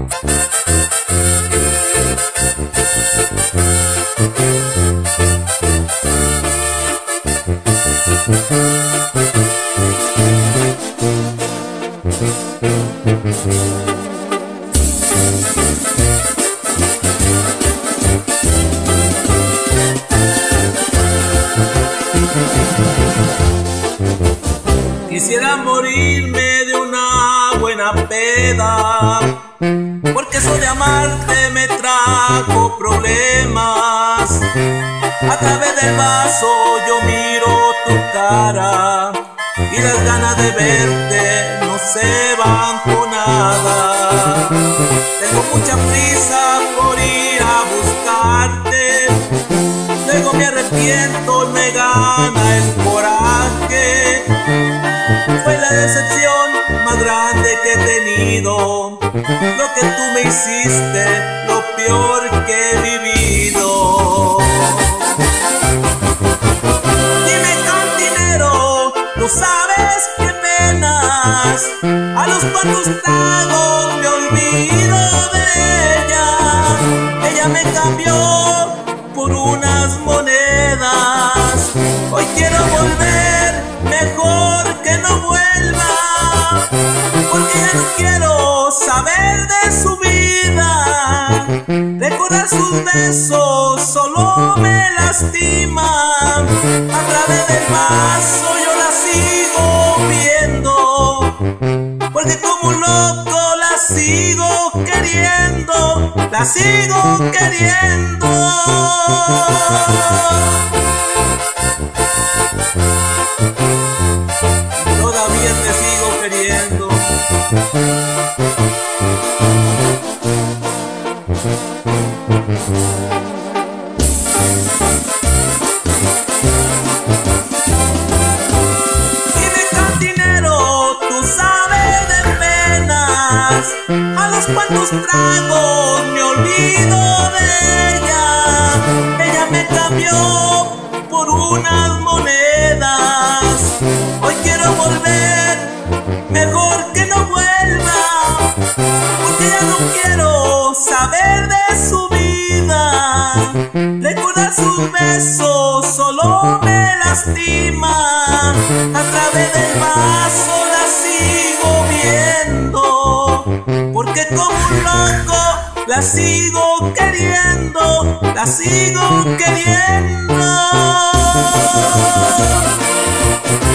Quisiera morirme de una buena peda, porque eso de amarte me trajo problemas. A través del vaso yo miro tu cara y las ganas de verte no se van con nada. Tengo mucha prisa por ir a buscarte, luego me arrepiento y me gana el coraje. Fue la decepción más grande que he tenido, lo que tú me hiciste, lo peor que he vivido. Dime, cantinero, tú sabes qué penas, a los cuantos tragos me olvido de ella. Ella me cambió por unas monedas, hoy quiero volver, mejor que no vuelva, porque ya no quiero saber de su vida. Recordar sus besos solo me lastima, a través del vaso yo la sigo viendo, porque como un loco la sigo queriendo, la sigo queriendo. Todavía te sigo queriendo. Dime, cantinero, tú sabes de penas, a los cuantos tragos me olvido de ella. Ella me cambió por unas monedas, hoy quiero volver, mejor que no vuelva, porque ya no quiero saber de su vida. Recordar sus besos solo me lastima, a través del vaso la sigo viendo, porque como un loco la sigo queriendo, la sigo queriendo.